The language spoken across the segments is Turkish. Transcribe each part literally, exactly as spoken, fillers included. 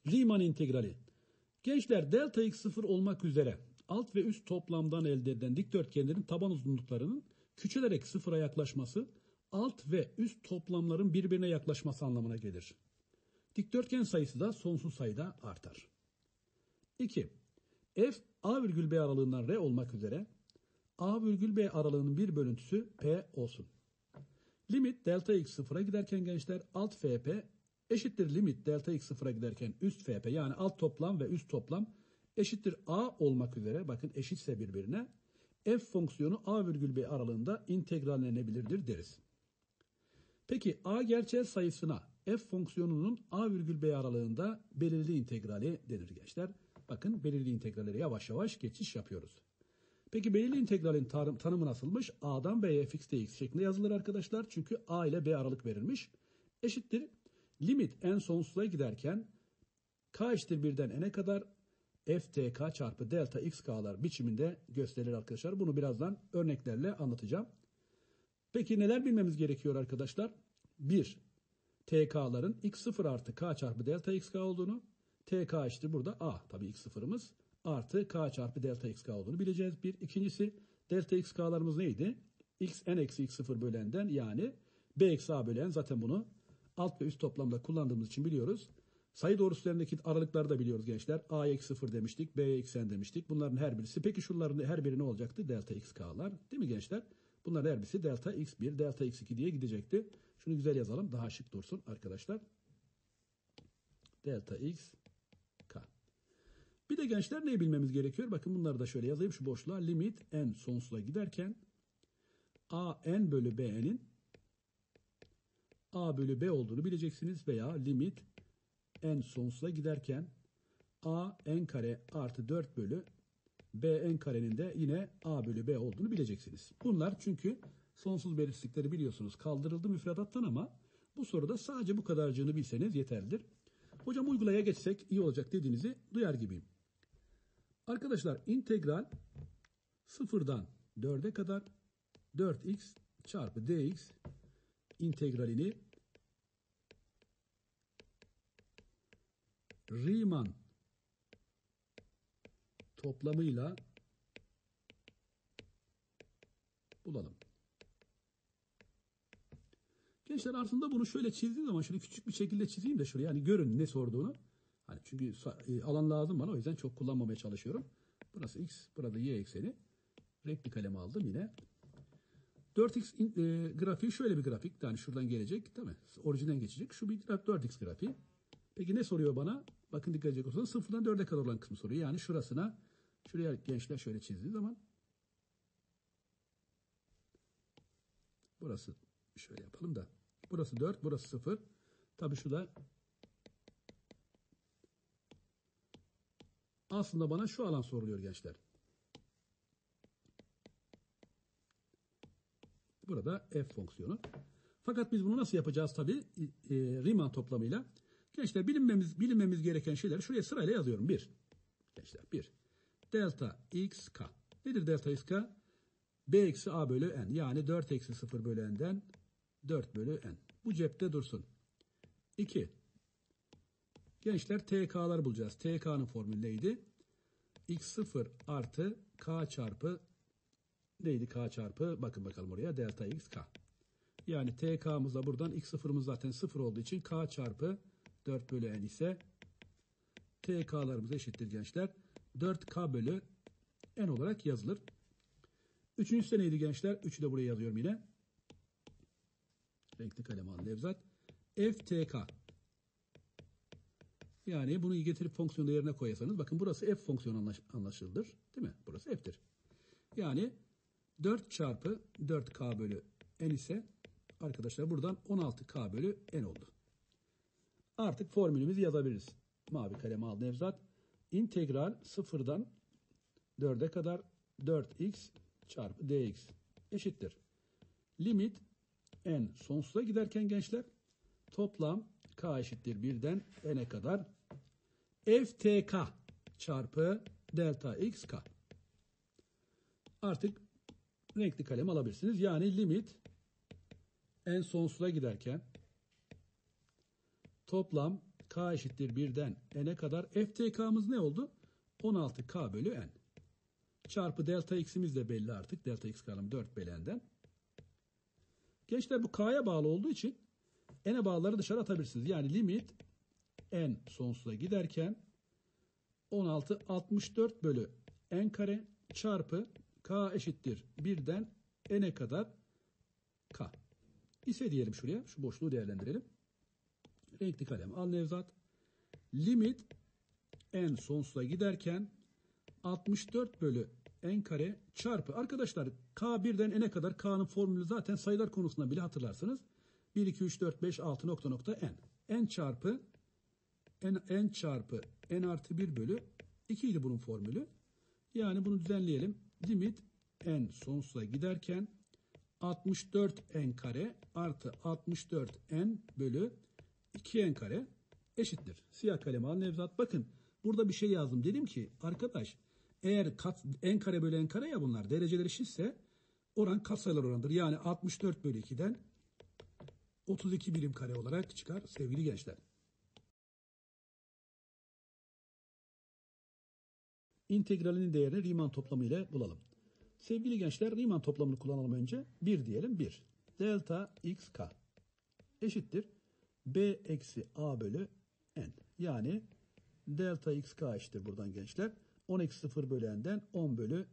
Riemann integrali. Gençler delta x sıfır olmak üzere alt ve üst toplamdan elde edilen dikdörtgenlerin taban uzunluklarının küçülerek sıfıra yaklaşması alt ve üst toplamların birbirine yaklaşması anlamına gelir. Dikdörtgen sayısı da sonsuz sayıda artar. iki. F A virgül B aralığından R olmak üzere A virgül B aralığının bir bölüntüsü P olsun. Limit delta x sıfıra giderken gençler alt F P eşittir limit delta x sıfıra giderken üst F P yani alt toplam ve üst toplam eşittir A olmak üzere bakın eşitse birbirine f fonksiyonu A virgül B aralığında integrallenebilirdir deriz. Peki A gerçel sayısına f fonksiyonunun A virgül B aralığında belirli integrali denir gençler. Bakın belirli integrallere yavaş yavaş geçiş yapıyoruz. Peki belirli integralin tanımı nasılmış? A'dan B'ye fx dx şeklinde yazılır arkadaşlar. Çünkü A ile B aralık verilmiş. Eşittir. Limit n sonsuza giderken k eşittir birden n'e kadar ftk çarpı delta xk'lar biçiminde gösterilir arkadaşlar. Bunu birazdan örneklerle anlatacağım. Peki neler bilmemiz gerekiyor arkadaşlar? bir. Tk'ların x sıfır artı k çarpı delta xk olduğunu, tk eşittir burada a tabii x sıfırımız artı k çarpı delta xk olduğunu bileceğiz. Bir. İkincisi delta xk'larımız neydi? x n eksi x sıfır bölü n'den yani b eksi a bölü n, zaten bunu alt ve üst toplamda kullandığımız için biliyoruz. Sayı doğrusularındaki aralıkları da biliyoruz gençler. A'ya eksi sıfır demiştik, B'ye eksi n demiştik. Bunların her birisi. Peki şunların her biri ne olacaktı? Delta xk'lar. Değil mi gençler? Bunların her birisi delta x bir, delta x iki diye gidecekti. Şunu güzel yazalım. Daha şık dursun arkadaşlar. Delta x k. Bir de gençler neyi bilmemiz gerekiyor? Bakın bunları da şöyle yazayım şu boşluğa. Limit n sonsuza giderken a n bölü b'nin a bölü b olduğunu bileceksiniz veya limit n sonsuza giderken a n kare artı dört bölü b n karenin de yine a bölü b olduğunu bileceksiniz. Bunlar çünkü sonsuz belirsizlikleri biliyorsunuz kaldırıldı müfredattan ama bu soruda sadece bu kadarcığını bilseniz yeterlidir. Hocam uygulaya geçsek iyi olacak dediğinizi duyar gibiyim. Arkadaşlar integral sıfırdan dörde kadar dört x çarpı dx integralini Riemann toplamıyla bulalım. Gençler aslında bunu şöyle çizdiğim zaman şöyle küçük bir şekilde çizeyim de şuraya yani görün ne sorduğunu. Hani çünkü alan lazım bana, o yüzden çok kullanmamaya çalışıyorum. Burası x, burada y ekseni. Renkli kalemi aldım yine. dört x in, e, grafiği şöyle bir grafik. Yani şuradan gelecek değil mi? Orijinden geçecek. Şu bir dört x grafiği. Peki ne soruyor bana? Bakın dikkat edecek olursanız sıfırdan dörde kadar olan kısmı soruyor. Yani şurasına, şuraya gençler şöyle çizdiği zaman burası şöyle yapalım da burası dört, burası sıfır. Tabii şu da aslında bana şu alan soruluyor gençler. Burada f fonksiyonu. Fakat biz bunu nasıl yapacağız tabii? E, Riemann toplamıyla. Gençler bilinmemiz, bilinmemiz gereken şeyleri şuraya sırayla yazıyorum. bir. Gençler bir. Delta xk. Nedir delta xk? B eksi a bölü n. Yani dört eksi sıfır bölü n'den dört bölü n. Bu cepte dursun. iki. Gençler tk'lar bulacağız. Tk'nın formülü neydi? x sıfır artı k çarpı neydi k çarpı? Bakın bakalım oraya delta xk. Yani tk'mız da buradan x sıfırımız zaten sıfır olduğu için k çarpı dört bölü n ise tk'larımız eşittir gençler. dört k bölü n olarak yazılır. Üçüncüsü neydi gençler? üçü de buraya yazıyorum yine. Renkli kalem al Nevzat. ftk. Yani bunu getirip fonksiyonu yerine koyarsanız bakın burası f fonksiyonu anlaş anlaşılır. Değil mi? Burası f'tir. Yani dört çarpı dört k bölü n ise arkadaşlar buradan on altı k bölü n oldu. Artık formülümüzü yazabiliriz. Mavi kalemi al Nevzat. İntegral sıfırdan dörde kadar dört x çarpı dx eşittir. Limit n sonsuza giderken gençler toplam k eşittir birden n'e kadar ftk çarpı delta xk. Artık renkli kalem alabilirsiniz. Yani limit n sonsuza giderken toplam K eşittir birden n'e kadar. F T K'mız ne oldu? on altı K bölü n. Çarpı delta x'imiz de belli artık. Delta x kalem dört bölü n'den. Gençler bu K'ya bağlı olduğu için n'e bağlıları dışarı atabilirsiniz. Yani limit n sonsuza giderken on altı altmış dört bölü n kare çarpı K eşittir birden n'e kadar K. İse diyelim şuraya. Şu boşluğu değerlendirelim. Renkli kalem al Nevzat. Limit n sonsuza giderken altmış dört bölü n kare çarpı. Arkadaşlar K birden n'e kadar K'nın formülü zaten sayılar konusunda bile hatırlarsınız. bir, iki, üç, dört, beş, altı nokta nokta n. N çarpı n, n çarpı n artı bir bölü iki idi bunun formülü. Yani bunu düzenleyelim. Limit n sonsuza giderken altmış dört n kare artı altmış dört n bölü iki n kare eşittir. Siyah kalemi al Nevzat. Bakın burada bir şey yazdım. Dedim ki arkadaş eğer kat, n kare bölü n kare ya bunlar dereceleri eşitse oran katsayılar oranıdır. Yani altmış dört bölü iki'den otuz iki birim kare olarak çıkar sevgili gençler. İntegralinin değerini Riemann toplamı ile bulalım. Sevgili gençler Riemann toplamını kullanalım önce. bir diyelim bir. Delta xk eşittir b eksi a bölü n. Yani delta xk eşittir buradan gençler. on eksi sıfır bölü n'den on bölü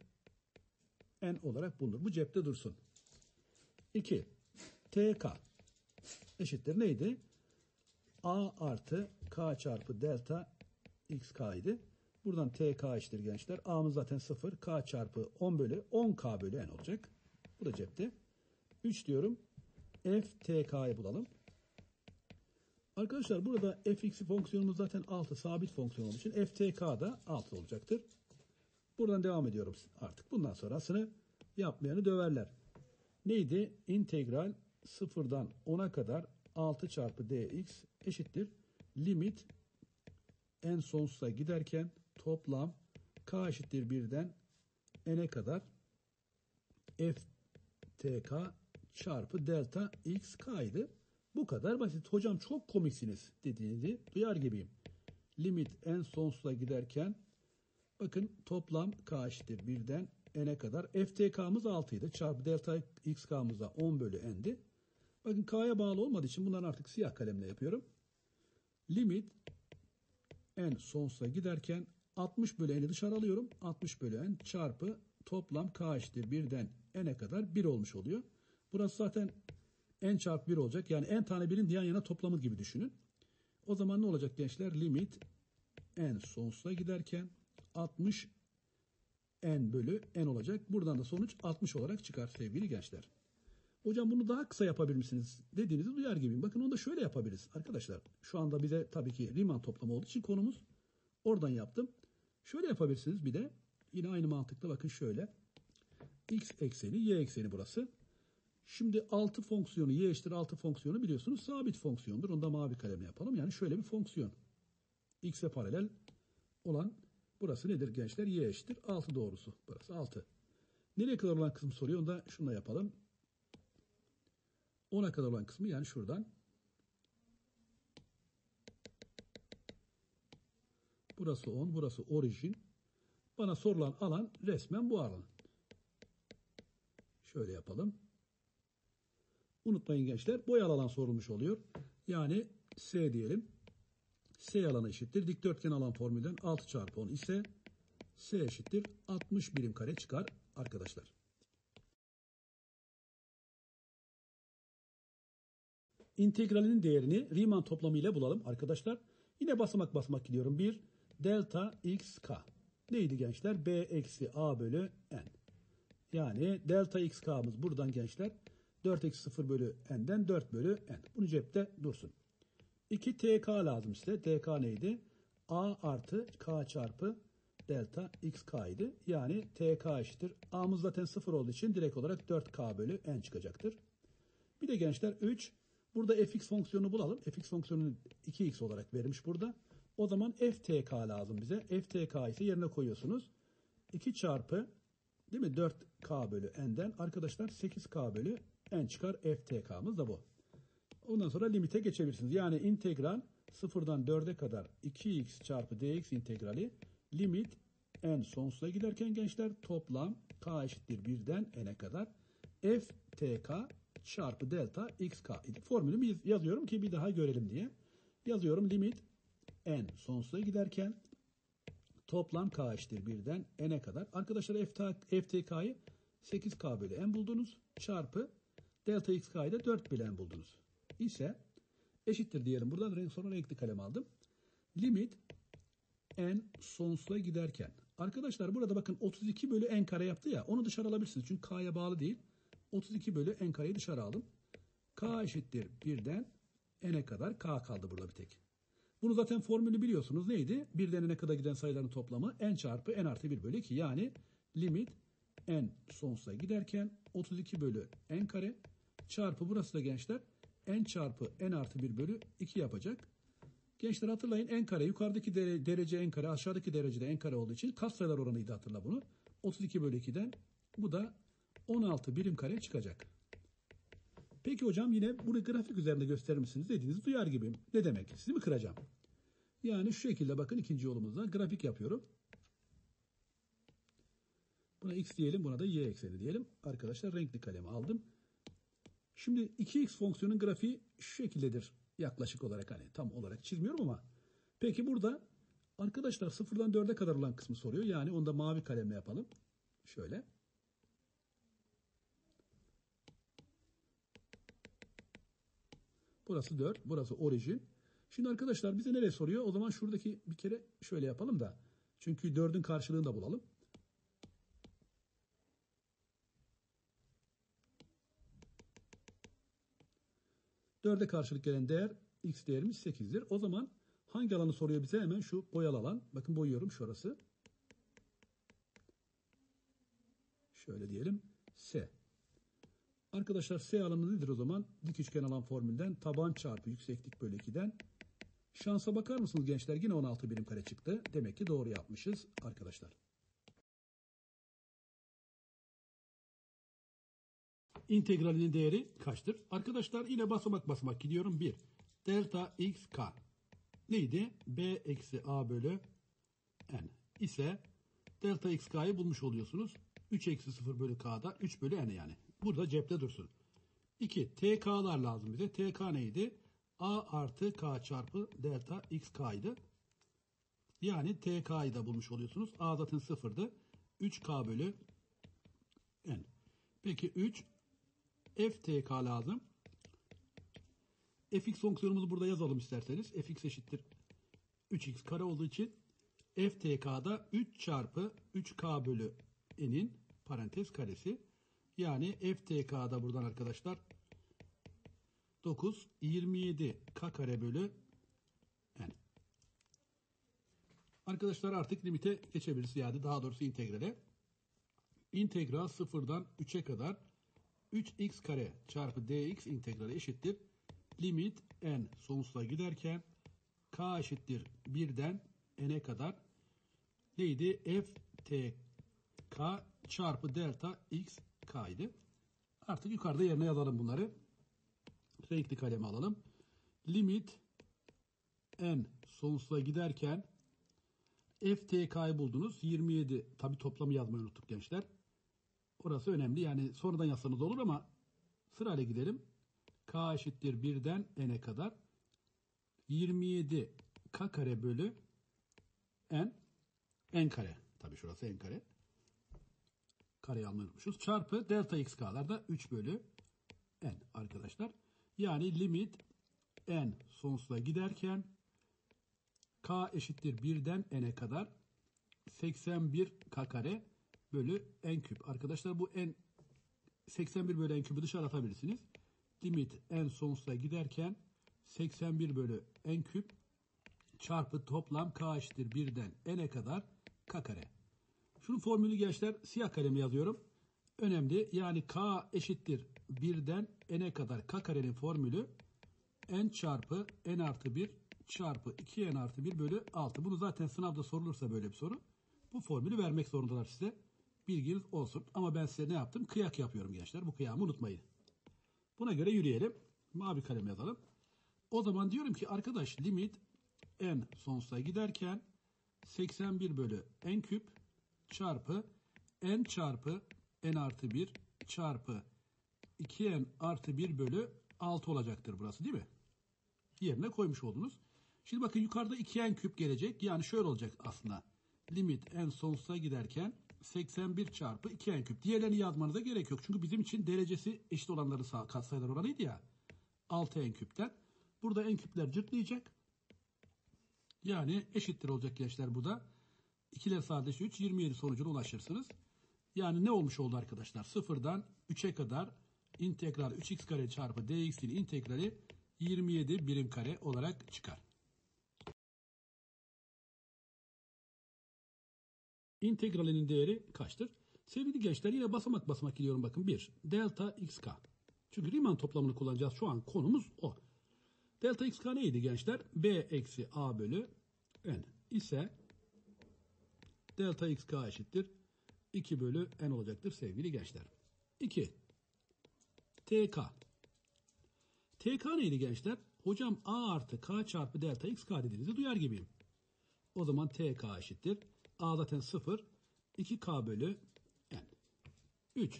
n olarak bulunur. Bu cepte dursun. iki. Tk eşittir neydi? A artı k çarpı delta xk idi. Buradan tk eşittir gençler. A'mız zaten sıfır. K çarpı on bölü on k bölü n olacak. Bu da cepte. üç diyorum. F tk'yı bulalım. Arkadaşlar burada fx fonksiyonumuz zaten altı sabit fonksiyon olduğu için f t k da altı olacaktır. Buradan devam ediyorum artık. Bundan sonrasını yapmayanı döverler. Neydi? İntegral sıfırdan ona kadar altı çarpı dx eşittir. Limit n sonsuza giderken toplam k eşittir birden n'e kadar f t k çarpı delta x k idi. Bu kadar basit. Hocam çok komiksiniz dediğinizi duyar gibiyim. Limit n sonsuza giderken bakın toplam k eşittir birden n'e kadar f t k'mız altı idi. Çarpı delta x k'mız da on bölü n'di. Bakın k'ya bağlı olmadığı için bunları artık siyah kalemle yapıyorum. Limit n sonsuza giderken altmış bölü n'i dışarı alıyorum. altmış bölü n çarpı toplam k eşittir birden n'e kadar bir olmuş oluyor. Burası zaten n çarpı bir olacak. Yani n tane birin yan yana toplamı gibi düşünün. O zaman ne olacak gençler? Limit n sonsuza giderken altmış n bölü n olacak. Buradan da sonuç altmış olarak çıkar sevgili gençler. Hocam bunu daha kısa yapabilir misiniz dediğinizi duyar gibiyim. Bakın onu da şöyle yapabiliriz arkadaşlar. Şu anda bize tabii ki Riemann toplamı olduğu için konumuz oradan yaptım. Şöyle yapabilirsiniz bir de. Yine aynı mantıkla bakın şöyle. X ekseni, y ekseni burası. Şimdi altı fonksiyonu, y eşittir altı fonksiyonu biliyorsunuz sabit fonksiyondur. Onu da mavi kalemle yapalım. Yani şöyle bir fonksiyon. X'e paralel olan burası nedir gençler? Y eşittir altı doğrusu. Burası altı. Nereye kadar olan kısmı soruyor. Onu da şununla yapalım. ona kadar olan kısmı yani şuradan. Burası on, burası orijin. Bana sorulan alan resmen bu alan. Şöyle yapalım. Unutmayın gençler boyalı alan sorulmuş oluyor. Yani S diyelim. S alanı eşittir. Dikdörtgen alan formülden altı çarpı on ise S eşittir altmış birim kare çıkar arkadaşlar. İntegralinin değerini Riemann toplamı ile bulalım arkadaşlar. Yine basamak basamak gidiyorum. bir delta xk. Neydi gençler? B eksi a bölü n. Yani delta xk'mız buradan gençler dört eksi sıfır bölü n'den dört bölü n. Bunu cepte dursun. iki tk lazım size. Tk neydi? A artı k çarpı delta xk idi. Yani tk eşittir. A'mız zaten sıfır olduğu için direkt olarak dört k bölü n çıkacaktır. Bir de gençler üç. Burada fx fonksiyonu bulalım. Fx fonksiyonunu iki x olarak vermiş burada. O zaman ftk lazım bize. ftk ise yerine koyuyorsunuz. iki çarpı değil mi? dört k bölü n'den arkadaşlar sekiz k bölü n çıkar. Ftk'mız da bu. Ondan sonra limite geçebilirsiniz. Yani integral sıfırdan dörde kadar iki x çarpı dx integrali limit n sonsuza giderken gençler toplam k eşittir birden n'e kadar f t k çarpı delta xk idi. Formülümü yazıyorum ki bir daha görelim diye. Yazıyorum limit n sonsuza giderken toplam k eşittir birden n'e kadar. Arkadaşlar f t k'yı sekiz k bölü n buldunuz. Çarpı delta xk'yı da dört bölü n buldunuz. İse eşittir diyelim. Buradan renk sonra renkli kalem aldım. Limit n sonsuza giderken. Arkadaşlar burada bakın otuz iki bölü n kare yaptı ya. Onu dışarı alabilirsiniz. Çünkü k'ya bağlı değil. otuz iki bölü n kareyi dışarı aldım. K eşittir birden n'e kadar k kaldı burada bir tek. Bunu zaten formülü biliyorsunuz. Neydi? birden n'e kadar giden sayıların toplamı n çarpı n artı bir bölü iki. Yani limit n sonsuza giderken otuz iki bölü n kare çarpı burası da gençler n çarpı n artı bir bölü iki yapacak. Gençler hatırlayın n kare yukarıdaki derece n kare aşağıdaki derecede n kare olduğu için katsayılar oranıydı hatırla bunu. otuz iki bölü ikiden bu da on altı birim kare çıkacak. Peki hocam yine bunu grafik üzerinde gösterir misiniz dediğinizi duyar gibiyim. Ne demek? Sizi mi kıracağım? Yani şu şekilde bakın ikinci yolumuzda grafik yapıyorum. Buna x diyelim, buna da y ekseni diyelim. Arkadaşlar renkli kalemi aldım. Şimdi iki x fonksiyonun grafiği şu şekildedir yaklaşık olarak, hani tam olarak çizmiyorum ama. Peki burada arkadaşlar sıfırdan dörde kadar olan kısmı soruyor. Yani onu da mavi kalemle yapalım. Şöyle. Burası dört, burası orijin. Şimdi arkadaşlar bize nereye soruyor? O zaman şuradaki bir kere şöyle yapalım da. Çünkü dördün karşılığını da bulalım. dörde karşılık gelen değer x değerimiz sekizdir. O zaman hangi alanı soruyor bize? Hemen şu boyalı alan. Bakın boyuyorum şurası. Şöyle diyelim. S. Arkadaşlar S alanı nedir o zaman? Dik üçgen alan formülden taban çarpı yükseklik bölü ikiden. Şansa bakar mısınız gençler? Yine on altı birim kare çıktı. Demek ki doğru yapmışız arkadaşlar. İntegralinin değeri kaçtır? Arkadaşlar yine basamak basamak gidiyorum. bir. Delta xk neydi? B eksi a bölü n ise delta xk'yı bulmuş oluyorsunuz. üç eksi sıfır bölü k'da üç bölü n yani. Burada cepte dursun. iki. Tk'lar lazım bize. Tk neydi? A artı k çarpı delta xk idi. Yani tk'yı da bulmuş oluyorsunuz. A zaten sıfırdı. üç k bölü n. Peki üç. ftk lazım. Fx fonksiyonumuzu burada yazalım isterseniz. Fx eşittir üç x kare olduğu için ftk'da üç çarpı üç k bölü n'in parantez karesi. Yani ftk'da buradan arkadaşlar dokuz yirmi yedi k kare bölü n. Arkadaşlar artık limite geçebiliriz. Yani daha doğrusu integrale. İntegral sıfırdan üçe kadar üç x kare çarpı dx integrali eşittir. Limit n sonsuza giderken k eşittir birden n'e kadar neydi? ftk çarpı delta xk idi. Artık yukarıda yerine yazalım bunları. Renkli kalemi alalım. Limit n sonsuza giderken ftk'yı buldunuz. yirmi yedi. Tabi toplamı yazmayı unuttuk gençler. Orası önemli. Yani sonradan yazsanız olur ama sırayla gidelim. K eşittir birden n'e kadar yirmi yedi k kare bölü n n kare. Tabi şurası n kare. Kareyi almayı unutmuşuz. Çarpı delta xk'lar da üç bölü n arkadaşlar. Yani limit n sonsuza giderken k eşittir birden n'e kadar seksen bir k kare bölü n küp. Arkadaşlar bu n seksen bir bölü n küpü dışarı atabilirsiniz. Limit n sonsuza giderken seksen bir bölü n küp çarpı toplam k eşittir birden n'e kadar k kare. Şunun formülü gençler siyah kalemi yazıyorum. Önemli. Yani k eşittir birden n'e kadar k karenin formülü n çarpı n artı bir çarpı iki n artı bir bölü altı. Bunu zaten sınavda sorulursa böyle bir soru. Bu formülü vermek zorundalar size. Bilginiz olsun. Ama ben size ne yaptım? Kıyak yapıyorum gençler. Bu kıyamı unutmayın. Buna göre yürüyelim. Mavi kalem yazalım. O zaman diyorum ki arkadaş limit n sonsuza giderken seksen bir bölü n küp çarpı n çarpı n artı bir çarpı iki n artı bir bölü altı olacaktır burası değil mi? Yerine koymuş oldunuz. Şimdi bakın yukarıda iki n küp gelecek. Yani şöyle olacak aslında. Limit n sonsuza giderken seksen bir çarpı iki n küp. Diğerlerini yazmanıza gerek yok. Çünkü bizim için derecesi eşit olanların katsayılar oranıydı ya. altı n küpten. Burada n küpler cırtlayacak. Yani eşittir olacak gençler bu da. ikiler sadesi üç, yirmi yedi sonucuna ulaşırsınız. Yani ne olmuş oldu arkadaşlar? sıfırdan üçe kadar integral üç x kare çarpı dx'in integrali yirmi yedi birim kare olarak çıkar. İntegralinin değeri kaçtır? Sevgili gençler yine basamak basamak gidiyorum bakın. bir. Delta xk. Çünkü Riemann toplamını kullanacağız. Şu an konumuz o. Delta xk neydi gençler? B eksi a bölü n ise delta xk eşittir iki bölü n olacaktır sevgili gençler. iki. Tk. Tk neydi gençler? Hocam a artı k çarpı delta xk dediğinizi duyar gibiyim. O zaman tk eşittir. A zaten sıfır. iki k bölü n. üç.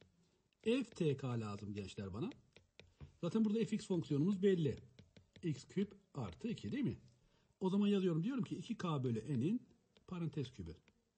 Ftk lazım gençler bana. Zaten burada fx fonksiyonumuz belli. X küp artı iki değil mi? O zaman yazıyorum. Diyorum ki iki k bölü n'in parantez kübü.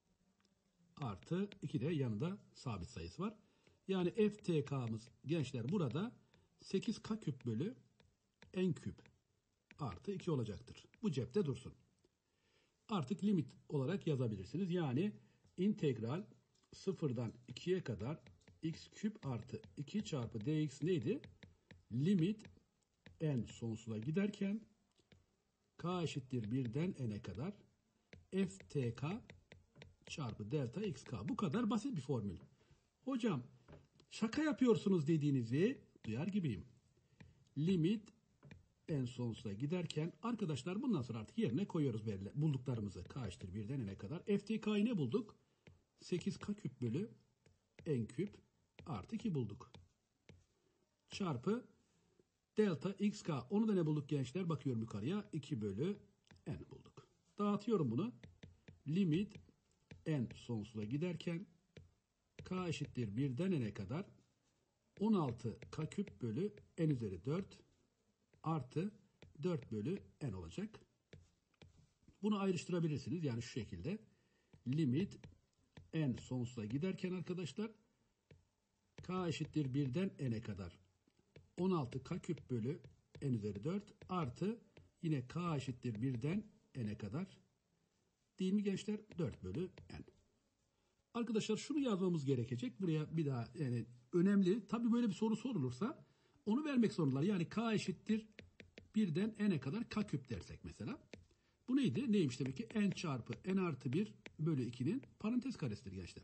Artı iki de yanında sabit sayısı var. Yani ftk'mız gençler burada sekiz k küp bölü n küp artı iki olacaktır. Bu cepte dursun. Artık limit olarak yazabilirsiniz. Yani integral sıfırdan ikiye kadar x küp artı iki çarpı dx neydi? Limit n sonsuza giderken k eşittir birden n'e kadar ftk çarpı delta xk. Bu kadar basit bir formül. Hocam şaka yapıyorsunuz dediğinizi duyar gibiyim. Limit n sonsuza giderken arkadaşlar bundan sonra artık yerine koyuyoruz belli, bulduklarımızı. K eşittir birden n'e kadar. Ftk'yı ne bulduk? sekiz k küp bölü n küp artı iki bulduk. Çarpı delta xk. Onu da ne bulduk gençler? Bakıyorum yukarıya. iki bölü n bulduk. Dağıtıyorum bunu. Limit n sonsuza giderken k eşittir birden n'e kadar on altı k küp bölü n üzeri dört artı dört bölü n olacak. Bunu ayrıştırabilirsiniz. Yani şu şekilde. Limit n sonsuza giderken arkadaşlar k eşittir birden n'e kadar on altı k küp bölü n üzeri dört artı yine k eşittir birden n'e kadar değil mi gençler? dört bölü n. Arkadaşlar şunu yazmamız gerekecek. Buraya bir daha yani önemli. Tabii böyle bir soru sorulursa onu vermek zorundalar. Yani k eşittir birden n'e kadar k küp dersek mesela. Bu neydi? Neymiş demek ki? N çarpı n artı bir bölü ikinin parantez karesidir gençler.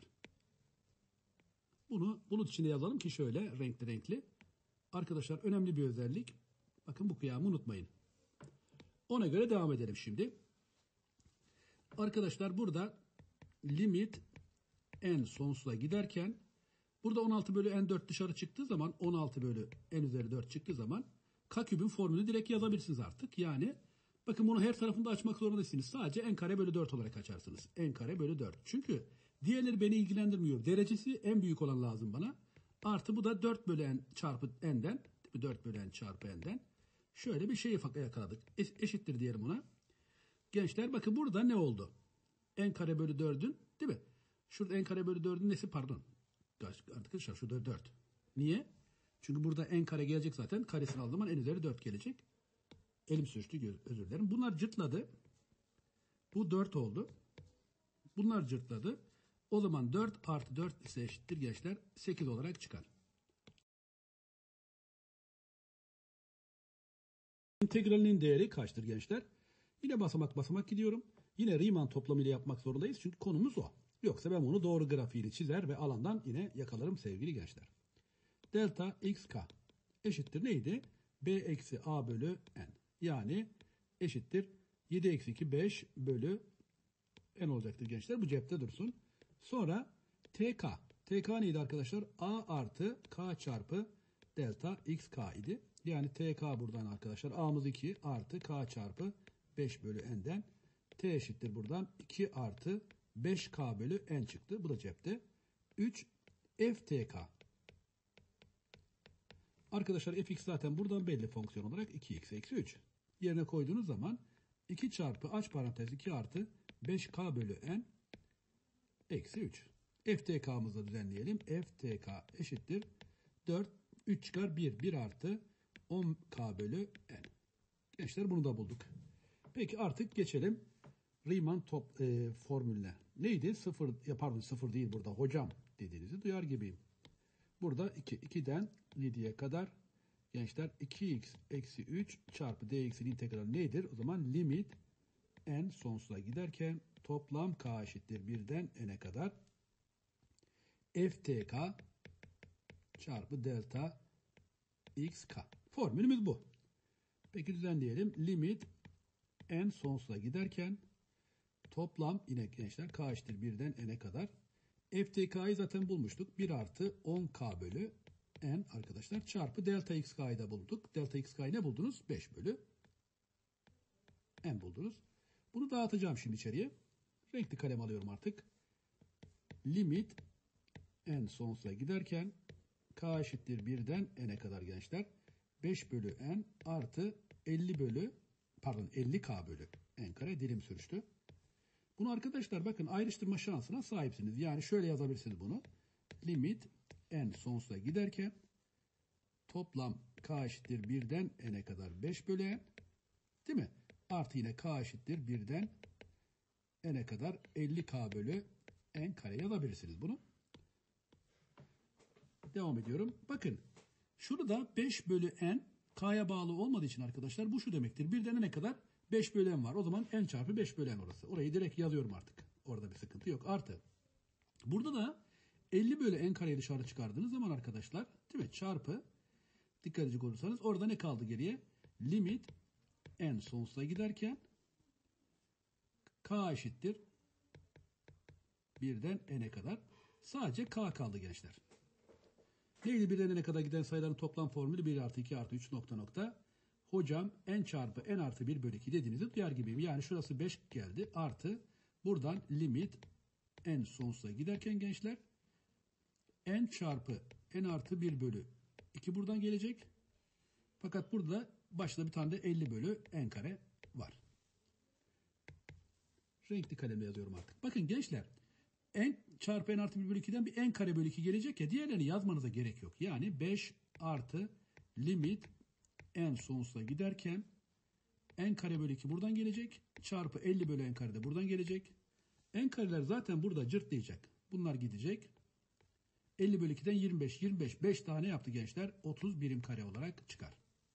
Bunu bulut içinde yazalım ki şöyle renkli renkli. Arkadaşlar önemli bir özellik. Bakın bu kıyamı unutmayın. Ona göre devam edelim şimdi. Arkadaşlar burada limit n sonsuza giderken burada on altı bölü n dört dışarı çıktığı zaman on altı bölü n üzeri dört çıktığı zaman k kübün formülünü direkt yazabilirsiniz artık. Yani bakın bunu her tarafında açmak zorunda değilsiniz. Sadece n kare bölü dört olarak açarsınız. N kare bölü dört. Çünkü diğerleri beni ilgilendirmiyor. Derecesi en büyük olan lazım bana. Artı bu da dört bölü n çarpı n'den. dört bölü n çarpı n'den. Şöyle bir şey yakaladık. Es eşittir diyelim ona. Gençler bakın burada ne oldu? N kare bölü dördün değil mi? Şurada n kare bölü dördün nesi? Pardon. Arkadaşlar şurada dört. Niye? Çünkü burada n kare gelecek zaten. Karesini aldığım zaman n üzeri dört gelecek. Elim sürçtü, özür dilerim. Bunlar cırtladı. Bu dört oldu. Bunlar cırtladı. O zaman dört artı dört ise eşittir gençler. sekiz olarak çıkar. İntegralinin değeri kaçtır gençler? Yine basamak basamak gidiyorum. Yine Riemann toplamı ile yapmak zorundayız. Çünkü konumuz o. Yoksa ben bunu doğru grafiğini çizer ve alandan yine yakalarım sevgili gençler. Delta xk eşittir neydi? B eksi a bölü n. Yani eşittir yedi eksi iki beş bölü n olacaktır gençler. Bu cepte dursun. Sonra tk. Tk neydi arkadaşlar? A artı k çarpı delta xk idi. Yani T K buradan arkadaşlar. A'mız iki artı K çarpı beş bölü n'den. T eşittir buradan iki artı beş K bölü n çıktı. Bu da cepte. üç F T K. Arkadaşlar fx zaten buradan belli fonksiyon olarak iki x eksi üç. Yerine koyduğunuz zaman iki çarpı aç parantez iki artı beş K bölü n eksi üç. F T K'mızı düzenleyelim. F T K eşittir dört, üç çıkar bir, bir artı on K bölü n. Gençler bunu da bulduk. Peki artık geçelim Riemann top e, formülüne. Neydi? Sıfır, ya pardon sıfır değil burada hocam dediğinizi duyar gibiyim. Burada iki, ikiden yediye kadar gençler iki x eksi üç çarpı dx'in integrali nedir? O zaman limit n sonsuza giderken toplam k eşittir birden n'e kadar ftk çarpı delta xk. Formülümüz bu. Peki düzenleyelim. Limit n sonsuza giderken toplam yine gençler k eşittir birden n'e kadar. ftk'yı zaten bulmuştuk. bir artı on k bölü n arkadaşlar çarpı delta xk'yı da bulduk. Delta xk'yı ne buldunuz? beş bölü n buldunuz. Bunu dağıtacağım şimdi içeriye. Renkli kalem alıyorum artık. Limit n sonsuza giderken k eşittir birden n'e kadar gençler. beş bölü n artı elli bölü pardon elli k bölü n kare dilim sürüştü. Bunu arkadaşlar bakın ayrıştırma şansına sahipsiniz. Yani şöyle yazabilirsiniz bunu. Limit n sonsuza giderken toplam k eşittir birden n'e kadar beş bölü n değil mi? Artı yine k eşittir birden n'e kadar elli k bölü n kare yazabilirsiniz bunu. Devam ediyorum. Bakın şurada beş bölü n k'ya bağlı olmadığı için arkadaşlar bu şu demektir. Birden n'e kadar beş bölü n var. O zaman n çarpı beş bölü n orası. Orayı direkt yazıyorum artık. Orada bir sıkıntı yok. Artı. Burada da elli bölü n kareyi dışarı çıkardığınız zaman arkadaşlar değil mi? Çarpı dikkat edecek olursanız orada ne kaldı geriye? Limit n sonsuza giderken k eşittir birden n'e kadar sadece k kaldı gençler. Neydi birden n'e kadar giden sayıların toplam formülü? bir artı iki artı üç nokta nokta. Hocam n çarpı n artı bir bölü iki dediğinizi duyar gibiyim. Yani şurası beş geldi. Artı buradan limit n sonsuza giderken gençler n çarpı n artı bir bölü iki buradan gelecek. Fakat burada başta bir tane de elli bölü n kare var. Renkli kalemle yazıyorum artık. Bakın gençler n çarpı n artı bir bölü ikiden bir n kare bölü iki gelecek ya, diğerlerini yazmanıza gerek yok. Yani beş artı limit n sonsuza giderken n kare bölü iki buradan gelecek. Çarpı elli bölü n kare de buradan gelecek. N kareler zaten burada cırtlayacak. Bunlar gidecek. elli bölü ikiden yirmi beş. yirmi beş. beş tane yaptı gençler. otuz birim kare olarak çıkar.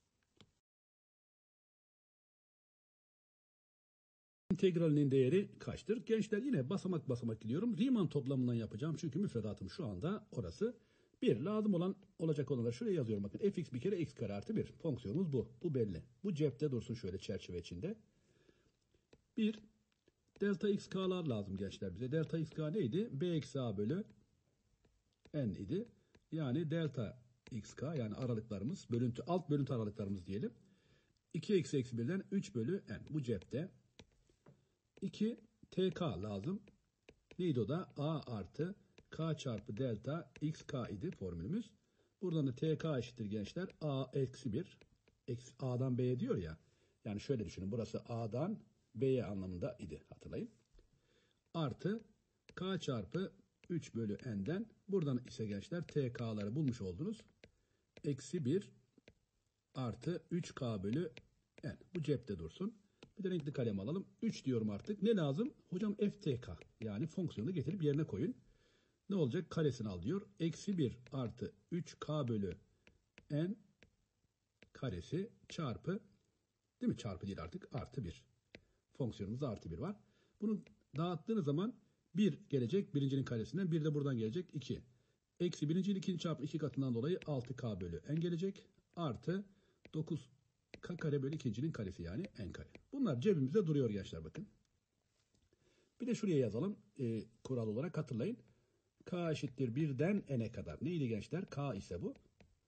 İntegralinin değeri kaçtır? Gençler yine basamak basamak gidiyorum. Riemann toplamından yapacağım. Çünkü müfredatım şu anda orası. bir. Lazım olan olacak olanlar şuraya yazıyorum. Bakın fx bir kere x kare artı bir. Fonksiyonumuz bu. Bu belli. Bu cepte dursun şöyle çerçeve içinde. bir. Delta xk'lar lazım gençler bize. Delta xk neydi? B eksi a bölü n idi. Yani delta xk yani aralıklarımız, bölüntü, alt bölüntü aralıklarımız diyelim. iki eksi eksi birden üç bölü n. Bu cepte. iki. Tk lazım. Neydi o da? A artı k çarpı delta xk idi formülümüz. Buradan da tk eşittir gençler. A eksi bir. Eksi, A'dan B'ye diyor ya. Yani şöyle düşünün. Burası A'dan B'ye anlamında idi. Hatırlayın. Artı k çarpı üç bölü n'den. Buradan ise gençler tk'ları bulmuş oldunuz. Eksi bir artı üç k bölü n. Bu cepte dursun. Bir de renkli kalem alalım. üç diyorum artık. Ne lazım? Hocam ftk. Yani fonksiyonu getirip yerine koyun. Ne olacak? Karesini al diyor. Eksi bir artı üç k bölü n karesi çarpı, değil mi? Çarpı değil artık. Artı bir. Fonksiyonumuzda artı bir var. Bunu dağıttığınız zaman bir gelecek. Birincinin karesinden. bir de buradan gelecek. iki. Eksi birinci ile ikinci çarpı iki katından dolayı altı k bölü n gelecek. Artı dokuz k kare bölü ikincinin karesi yani n kare. Bunlar cebimizde duruyor gençler bakın. Bir de şuraya yazalım. E, kural olarak hatırlayın. K eşittir birden n'e kadar. Neydi gençler? K ise bu.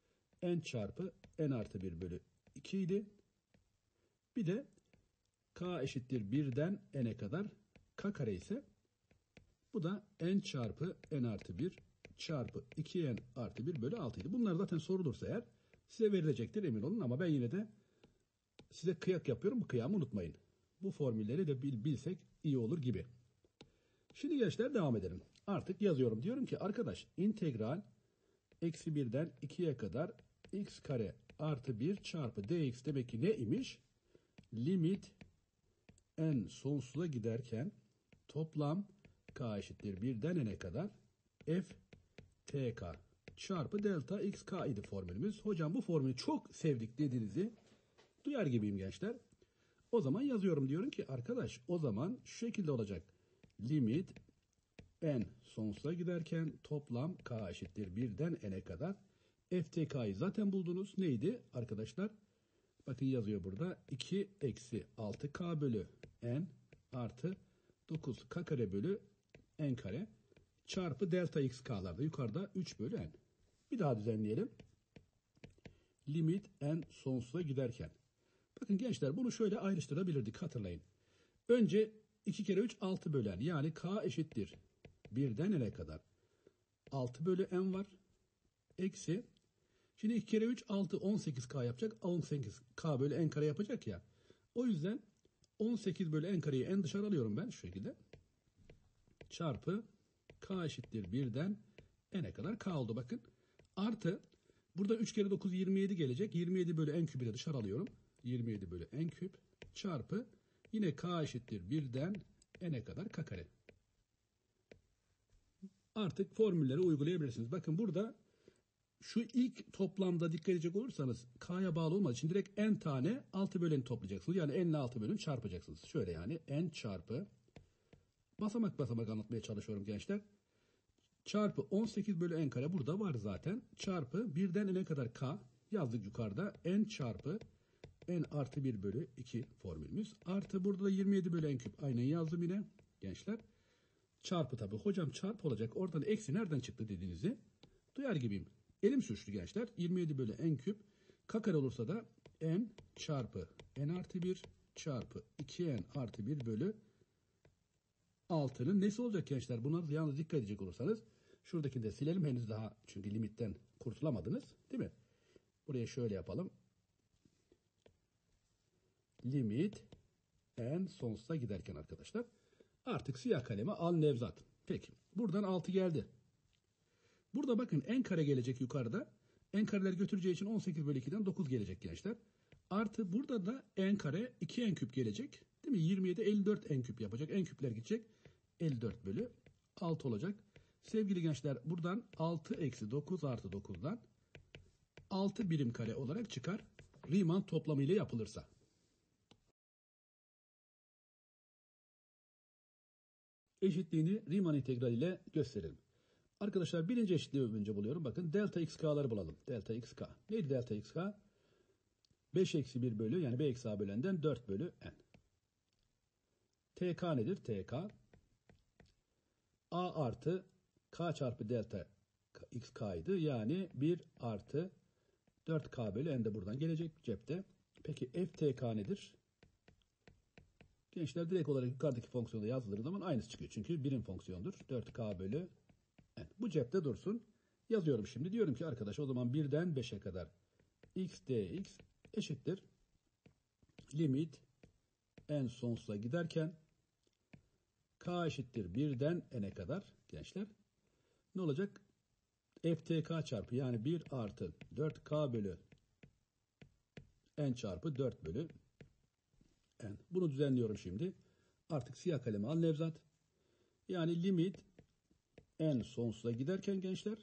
n çarpı n artı bir bölü iki idi. Bir de k eşittir birden n'e kadar k kare ise bu da n çarpı n artı bir çarpı iki n artı bir bölü altı idi. Bunlar zaten sorulursa eğer size verilecektir, emin olun, ama ben yine de size kıyak yapıyorum. Bu kıyamı unutmayın. Bu formülleri de bil, bilsek iyi olur gibi. Şimdi gençler devam edelim. Artık yazıyorum. Diyorum ki arkadaş, integral eksi birden ikiye kadar x kare artı bir çarpı dx demek ki ne imiş? Limit n sonsuza giderken toplam k eşittir birden n'e kadar f tk çarpı delta xk idi formülümüz. Hocam bu formülü çok sevdik dediğinizi duyar gibiyim gençler. O zaman yazıyorum, diyorum ki arkadaş o zaman şu şekilde olacak. Limit n sonsuza giderken toplam k eşittir birden n'e kadar f tk'yı zaten buldunuz. Neydi arkadaşlar? Bakın yazıyor burada. iki eksi altı k bölü n artı dokuz k kare bölü n kare çarpı delta xk'larda yukarıda üç bölü n. Bir daha düzenleyelim. Limit n sonsuza giderken. Bakın gençler bunu şöyle ayrıştırabilirdik, hatırlayın. Önce iki kere üç altı bölen, yani k eşittir birden n'e kadar altı bölü n var. Eksi. Şimdi iki kere üç altı on sekiz k yapacak. on sekiz k bölü n kare yapacak ya. O yüzden on sekiz bölü n kareyi n dışarı alıyorum ben şu şekilde. Çarpı k eşittir birden n'e kadar k oldu bakın. Artı burada üç kere dokuz yirmi yedi gelecek. yirmi yedi bölü n küpü de dışarı alıyorum. yirmi yedi bölü n küp çarpı yine k eşittir birden n'e kadar k kare. Artık formülleri uygulayabilirsiniz. Bakın burada şu ilk toplamda dikkat edecek olursanız k'ya bağlı olmadığı için direkt n tane altı böleni toplayacaksınız. Yani n ile altı böleni çarpacaksınız. Şöyle yani n çarpı basamak basamak anlatmaya çalışıyorum gençler. Çarpı on sekiz bölü n kare burada var zaten. Çarpı birden n'e kadar k yazdık yukarıda. N çarpı n artı bir bölü iki formülümüz. Artı burada da yirmi yedi bölü n küp. Aynen yazdım yine gençler. Çarpı tabi. Hocam çarpı olacak. Oradan eksi nereden çıktı dediğinizi duyar gibiyim. Elim suçlu gençler. yirmi yedi bölü n küp. K kare olursa da n çarpı n artı bir çarpı iki n artı bir bölü altının nesi olacak gençler? Buna yalnız dikkat edecek olursanız şuradakini de silelim. Henüz daha çünkü limitten kurtulamadınız. Değil mi? Buraya şöyle yapalım. Limit n sonsuza giderken arkadaşlar. Artık siyah kaleme al Nevzat. Peki. Buradan altı geldi. Burada bakın n kare gelecek yukarıda. N kareler götüreceği için on sekiz bölü ikiden dokuz gelecek gençler. Artı burada da n kare iki n küp gelecek. Değil mi? yirmi yedi elli dört n küp yapacak. N küpler gidecek. elli dört bölü altı olacak. Sevgili gençler buradan altı eksi dokuz artı dokuzdan altı birim kare olarak çıkar. Riemann toplamı ile yapılırsa. Eşitliğini Riemann integral ile gösterelim. Arkadaşlar birinci eşitliği önce buluyorum. Bakın delta xk'ları bulalım. Delta xk. Neydi delta xk? beş eksi bir bölü yani b eksi a bölenden dört bölü n. Tk nedir? Tk a artı k çarpı delta xk idi. Yani bir artı dört k bölü n de buradan gelecek cepte. Peki ftk nedir? Gençler direkt olarak yukarıdaki fonksiyonu yazıldığı zaman aynısı çıkıyor. Çünkü birim fonksiyondur. dört k bölü n. Bu cepte dursun. Yazıyorum şimdi. Diyorum ki arkadaş o zaman birden beşe kadar x dx eşittir. Limit n sonsuza giderken k eşittir birden n'e kadar gençler. Ne olacak? ftk çarpı yani bir artı dört k bölü n çarpı dört bölü n. Bunu düzenliyorum şimdi. Artık siyah kalemi al Nevzat. Yani limit n sonsuza giderken gençler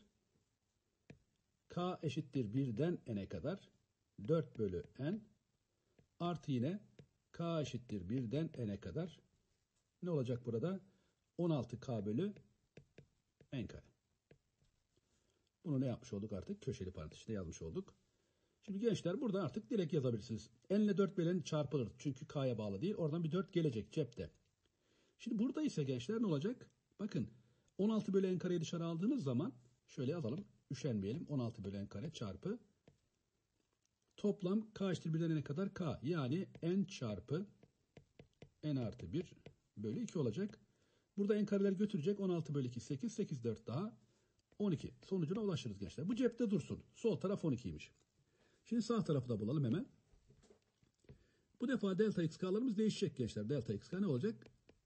k eşittir birden n'e kadar dört bölü n artı yine k eşittir birden n'e kadar ne olacak burada? on altı k bölü n kare. Bunu ne yapmış olduk artık? Köşeli parantezde yazmış olduk. Şimdi gençler burada artık direkt yazabilirsiniz. N ile dört bölü n çarpılır. Çünkü k'ya bağlı değil. Oradan bir dört gelecek cepte. Şimdi burada ise gençler ne olacak? Bakın on altı bölü n kareyi dışarı aldığınız zaman şöyle yazalım. Üşenmeyelim. on altı bölü n kare çarpı Toplam k eşittir birden n'e kadar k. Yani n çarpı n artı bir bölü iki olacak. Burada n kareler götürecek. on altı bölü iki sekiz. sekiz dört daha on iki. Sonucuna ulaşırız gençler. Bu cepte dursun. Sol taraf on ikiymiş. Şimdi sağ tarafı da bulalım hemen. Bu defa delta xk'larımız değişecek gençler. Delta xk ne olacak?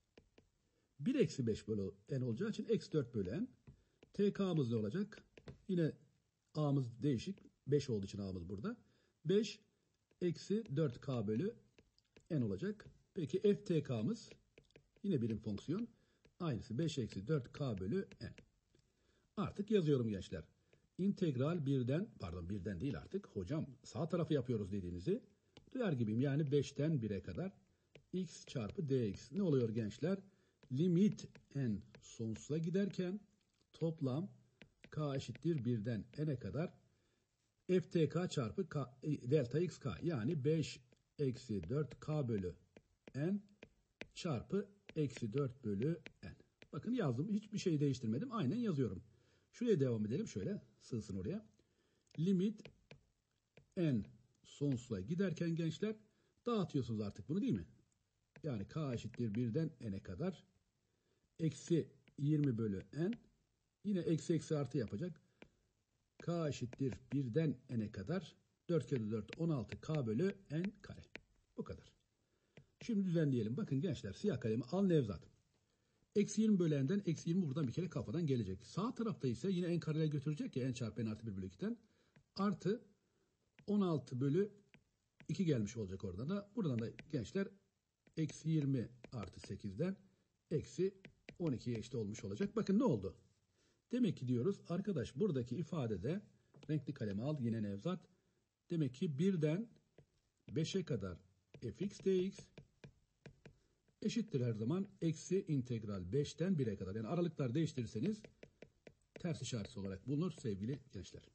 bir eksi beş bölü n olacağı için eksi dört bölü n. Tk'mız ne olacak? Yine a'mız değişik. beş olduğu için a'mız burada. beş eksi dört k bölü n olacak. Peki ftk'mız yine birim fonksiyon. Aynısı beş eksi dört k bölü n. Artık yazıyorum gençler. İntegral birden, pardon birden değil artık. Hocam sağ tarafı yapıyoruz dediğinizi duyar gibiyim. Yani beşten bire kadar x çarpı dx. Ne oluyor gençler? Limit n sonsuza giderken toplam k eşittir birden n'e kadar ftk çarpı k, delta xk. Yani beş eksi dört k bölü n çarpı eksi dört bölü n. Bakın yazdım. Hiçbir şey değiştirmedim. Aynen yazıyorum. Şuraya devam edelim. Şöyle sığsın oraya. Limit n sonsuza giderken gençler dağıtıyorsunuz artık bunu değil mi? Yani k eşittir birden n'e kadar eksi yirmi bölü n yine eksi eksi artı yapacak. K eşittir birden n'e kadar dört kere dört on altı k bölü n kare. Bu kadar. Şimdi düzenleyelim. Bakın gençler siyah kalemi al Nevzat. Eksi yirmi bölü n'den eksi yirmi buradan bir kere kafadan gelecek. Sağ tarafta ise yine n kareler götürecek ya n çarpı n artı bir bölü ikiden. Artı on altı bölü iki gelmiş olacak oradan da. Buradan da gençler eksi yirmi artı sekizden eksi on ikiye eşit olmuş olacak. Bakın ne oldu? Demek ki diyoruz arkadaş buradaki ifadede renkli kalemi al yine Nevzat. Demek ki birden beşe kadar fx dx eşittir her zaman eksi integral beşten bire kadar. Yani aralıklar değiştirirseniz ters işareti olarak bulunur sevgili gençler.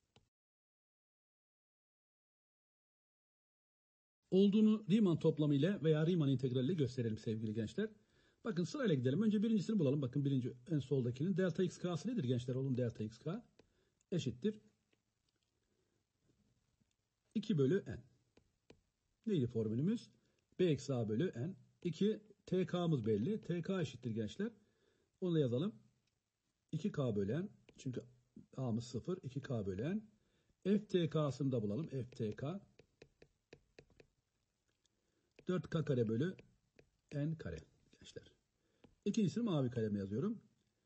Olduğunu Riemann toplamı ile veya Riemann integrali ile gösterelim sevgili gençler. Bakın sırayla gidelim. Önce birincisini bulalım. Bakın birinci en soldakinin delta xk'sı nedir gençler? Oğlum delta xk eşittir iki bölü n. Neydi formülümüz? B eksi a bölü n. iki tk'mız belli. Tk eşittir gençler. Onu da yazalım. iki k bölü n. Çünkü a'mız sıfır. iki k bölü n. Ftk'sını da bulalım. Ftk dört k kare bölü n kare gençler. İkincisini mavi kalemle yazıyorum.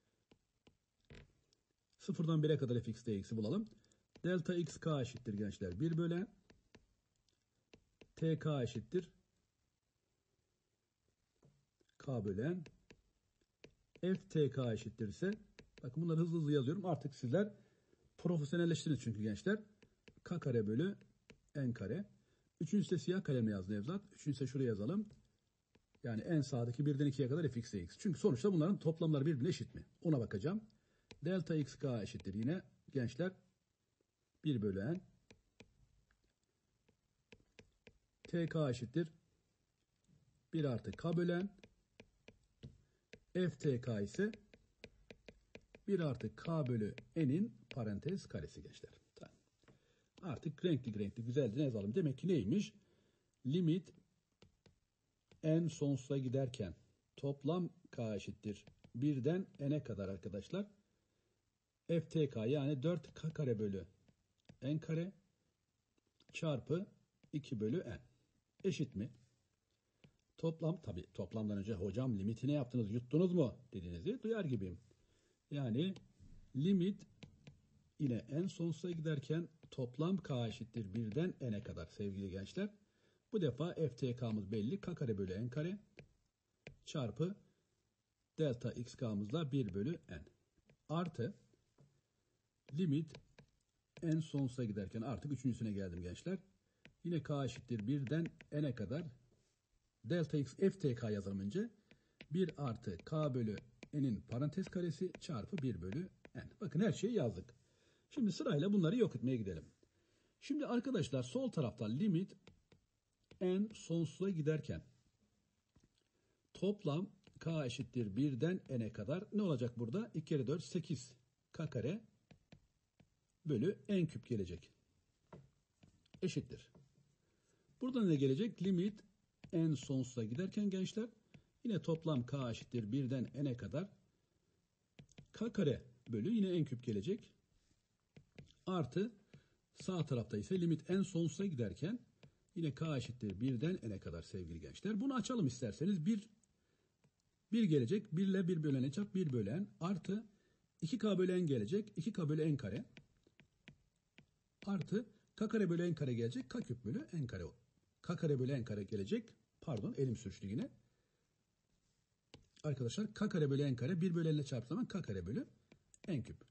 sıfırdan bire kadar fx dx'i bulalım. Delta xk eşittir gençler bir bölü n. Tk eşittir k bölü n. Ftk eşittir ise bakın bunları hızlı hızlı yazıyorum. Artık sizler profesyonelleştiniz çünkü gençler. K kare bölü n kare. Üçüncüsü de siyah kalemle yaz Nevzat. Üçüncüsü de şuraya yazalım. Yani en sağdaki birden ikiye kadar fx dx. Çünkü sonuçta bunların toplamları birbirine eşit mi? Ona bakacağım. Delta xk eşittir yine gençler bir bölü n. Tk eşittir bir artı k bölü n. Ftk ise bir artı k bölü n'in parantez karesi gençler. Tamam. Artık renkli renkli güzelce ne yazalım? Demek ki neymiş? Limit n sonsuza giderken toplam k eşittir birden n'e kadar arkadaşlar. Ftk yani dört k kare bölü n kare çarpı iki bölü n eşit mi? Toplam tabi toplamdan önce hocam limiti ne yaptınız yuttunuz mu dediğinizi duyar gibiyim. Yani limit yine n sonsuza giderken toplam k eşittir birden n'e kadar sevgili gençler. Bu defa ftk'mız belli. K kare bölü n kare çarpı delta xk'mızla bir bölü n. Artı limit n sonsuza giderken artık üçüncüsüne geldim gençler. Yine k eşittir birden n'e kadar delta x ftk yazalım önce. bir artı k bölü n'in parantez karesi çarpı bir bölü n. Bakın her şeyi yazdık. Şimdi sırayla bunları yok etmeye gidelim. Şimdi arkadaşlar sol tarafta limit n sonsuza giderken toplam k eşittir birden n'e kadar ne olacak burada? iki kere dört sekiz k kare bölü n küp gelecek. Eşittir. Burada ne gelecek? Limit n sonsuza giderken gençler yine toplam k eşittir birden n'e kadar k kare bölü yine n küp gelecek. Artı sağ tarafta ise limit n sonsuza giderken yine k eşittir birden n'e kadar sevgili gençler. Bunu açalım isterseniz. bir bir gelecek. bir ile bir bölü n çarp bir bölü n artı iki k bölü n gelecek. iki k bölü n kare artı k kare bölü n kare gelecek. K küp bölü n kare. K kare bölü n kare gelecek. Pardon, elim sürçtü yine. Arkadaşlar k kare bölü n kare bir bölü n ile çarptığım zaman k kare bölü n küp.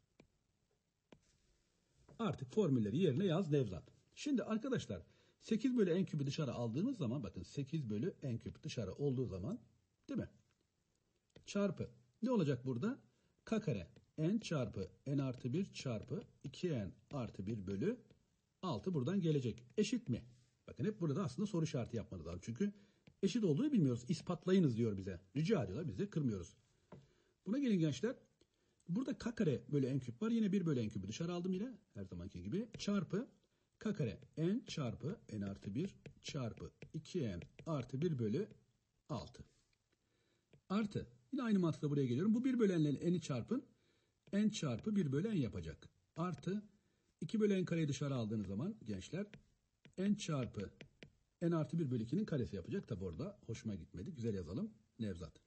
Artık formülleri yerine yaz Nevzat. Şimdi arkadaşlar sekiz bölü n küpü dışarı aldığımız zaman bakın sekiz bölü n küp dışarı olduğu zaman değil mi? Çarpı. Ne olacak burada? K kare n çarpı n artı bir çarpı iki n artı bir bölü altı buradan gelecek. Eşit mi? Bakın hep burada aslında soru işareti yapmanız lazım. Çünkü eşit olduğunu bilmiyoruz. İspatlayınız diyor bize. Rica ediyorlar. Biz de kırmıyoruz. Buna gelin gençler. Burada k kare bölü n küp var. Yine bir bölü n küpü dışarı aldım yine. Her zamanki gibi. Çarpı k kare n çarpı n artı bir çarpı iki n artı bir bölü altı. Artı. Yine aynı mantıkla buraya geliyorum. Bu bir bölü n ile n'i çarpın. N çarpı bir bölü n yapacak. Artı iki bölü n kareyi dışarı aldığınız zaman gençler n çarpı n artı bir bölü iki'nin karesi yapacak. Tabi orada hoşuma gitmedi. Güzel yazalım. Nevzat.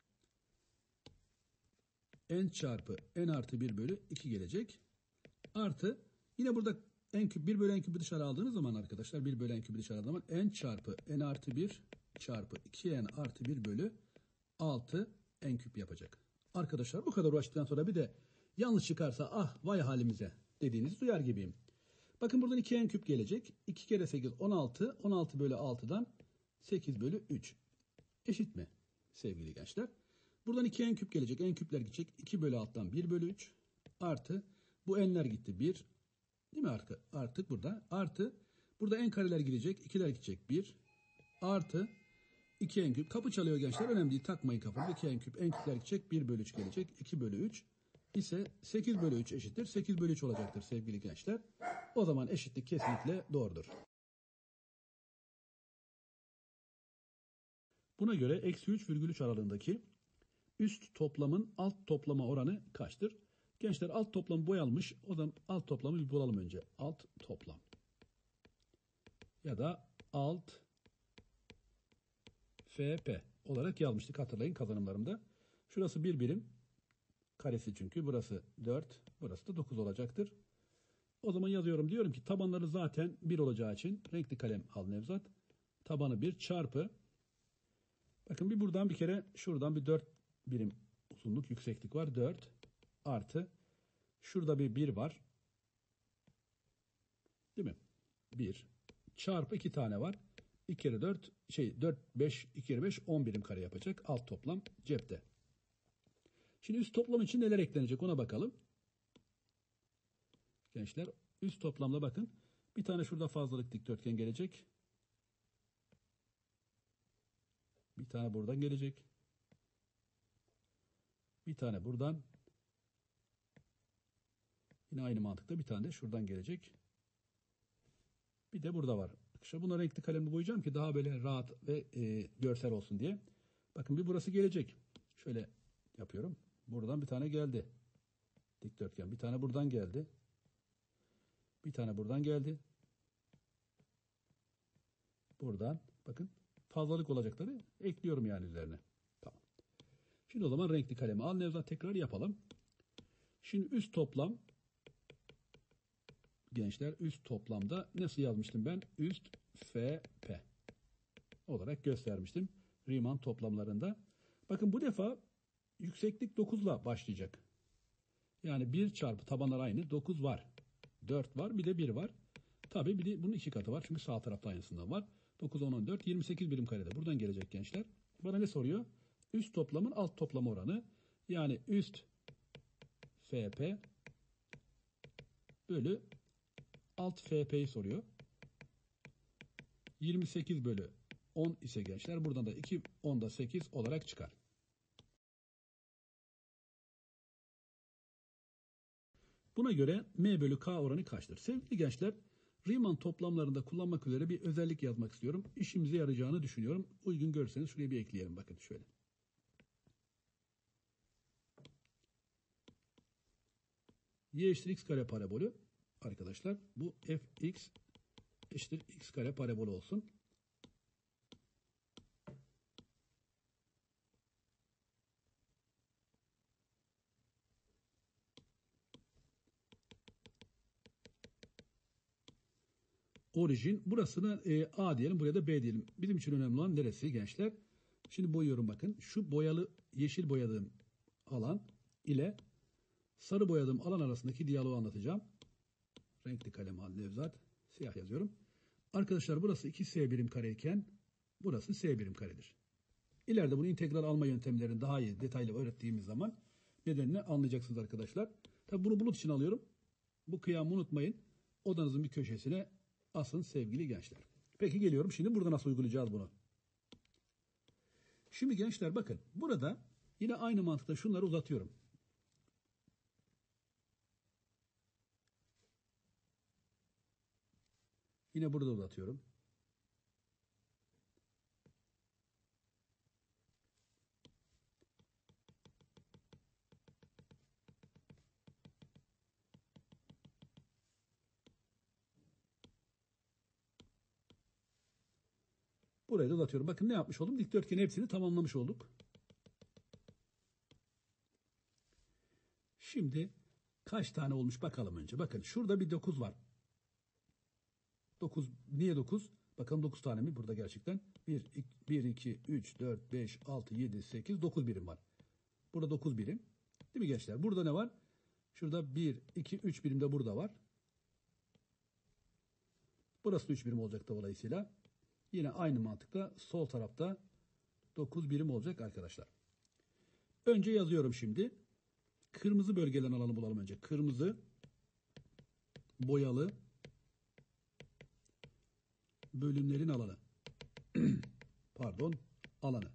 N çarpı n artı bir bölü iki gelecek. Artı yine burada n küp bir bölü n küpü dışarı aldığınız zaman arkadaşlar bir bölü n küpü dışarı aldığınız zaman n çarpı n artı bir çarpı iki n artı bir bölü altı n küp yapacak. Arkadaşlar bu kadar uğraştıktan sonra bir de yanlış çıkarsa ah vay halimize dediğinizi duyar gibiyim. Bakın buradan iki n küp gelecek. iki kere sekiz on altı. on altı bölü altı'dan sekiz bölü üç. Eşit mi sevgili gençler? Buradan iki n küp gelecek. N küpler gidecek. iki bölü altı'dan bir bölü üç. Artı bu n'ler gitti bir. Değil mi artık? Artık burada. Artı burada n kareler gidecek. ikiler gidecek bir. Artı iki n küp. Kapı çalıyor gençler. Önemli değil. Takmayın kafanızı. iki n küp. N küpler gidecek. bir bölü üç gelecek. iki bölü üç ise sekiz bölü üç eşittir. sekiz bölü üç olacaktır sevgili gençler. O zaman eşitlik kesinlikle doğrudur. Buna göre eksi üç virgül üç aralığındaki üst toplamın alt toplama oranı kaçtır? Gençler alt toplam boyalmış. O zaman alt toplamı bir bulalım önce. Alt toplam. Ya da alt F P olarak yazmıştık hatırlayın kazanımlarımda. Şurası bir birim. Karesi çünkü. Burası dört. Burası da dokuz olacaktır. O zaman yazıyorum. Diyorum ki tabanları zaten bir olacağı için renkli kalem al Nevzat. Tabanı bir çarpı. Bakın bir buradan bir kere şuradan bir dört birim uzunluk yükseklik var. dört artı. Şurada bir bir var. Değil mi? bir çarpı iki tane var. iki kere dört şey dört beş iki kere beş on birim kare yapacak. Alt toplam cepte. Şimdi üst toplam için neler eklenecek ona bakalım. Gençler üst toplamda bakın. Bir tane şurada fazlalık dikdörtgen gelecek. Bir tane buradan gelecek. Bir tane buradan. Yine aynı mantıkla bir tane de şuradan gelecek. Bir de burada var. İşte buna renkli kalemle boyayacağım ki daha böyle rahat ve e, görsel olsun diye. Bakın bir burası gelecek. Şöyle yapıyorum. Buradan bir tane geldi. Dikdörtgen. Bir tane buradan geldi. Bir tane buradan geldi. Buradan bakın fazlalık olacakları ekliyorum yani üzerine. Tamam. Şimdi o zaman renkli kalemi al Nevzat tekrar yapalım. Şimdi üst toplam gençler üst toplamda nasıl yazmıştım ben? Üst F P olarak göstermiştim. Riemann toplamlarında. Bakın bu defa yükseklik dokuz ile başlayacak. Yani bir çarpı tabanlar aynı. dokuz var. dört var. Bir de bir var. Tabii bir de bunun iki katı var. Çünkü sağ tarafta aynısından var. dokuz, on, on dört, yirmi sekiz birim karede. Buradan gelecek gençler. Bana ne soruyor? Üst toplamın alt toplama oranı. Yani üst F P bölü alt F P'yi soruyor. yirmi sekiz bölü on ise gençler. Buradan da iki, onda sekiz olarak çıkar. Buna göre M bölü K oranı kaçtır? Sevgili gençler, Riemann toplamlarında kullanmak üzere bir özellik yazmak istiyorum. İşimize yarayacağını düşünüyorum. Uygun görürseniz şuraya bir ekleyelim. Bakın şöyle. Y eşittir x kare parabolü. Arkadaşlar bu fx eşittir x kare parabolü olsun. Orijin. Burasına e, A diyelim. Buraya da B diyelim. Bizim için önemli olan neresi gençler? Şimdi boyuyorum bakın. Şu boyalı yeşil boyadığım alan ile sarı boyadığım alan arasındaki diyaloğu anlatacağım. Renkli kalem al Nevzat. Siyah yazıyorum. Arkadaşlar burası iki S birim kareyken burası S birim karedir. İleride bunu integral alma yöntemlerini daha iyi detaylı öğrettiğimiz zaman nedenini anlayacaksınız arkadaşlar. Tabi bunu bulut için alıyorum. Bu kıyamı unutmayın. Odanızın bir köşesine asın sevgili gençler. Peki geliyorum. Şimdi burada nasıl uygulayacağız bunu? Şimdi gençler bakın. Burada yine aynı mantıkla şunları uzatıyorum. Yine burada uzatıyorum. Burayı da uzatıyorum. Bakın ne yapmış oldum? Dikdörtgenin hepsini tamamlamış olduk. Şimdi kaç tane olmuş bakalım önce. Bakın şurada bir dokuz var. dokuz. Niye dokuz? Bakalım dokuz tane mi? Burada gerçekten bir, iki, üç, dört, beş, altı, yedi, sekiz, dokuz birim var. Burada dokuz birim. Değil mi gençler? Burada ne var? Şurada bir, iki, üç birim de burada var. Burası da üç birim olacak dolayısıyla. Yine aynı mantıkla sol tarafta dokuz birim olacak arkadaşlar. Önce yazıyorum şimdi. Kırmızı bölgelerin alanı bulalım önce. Kırmızı boyalı bölümlerin alanı. Pardon, alanı.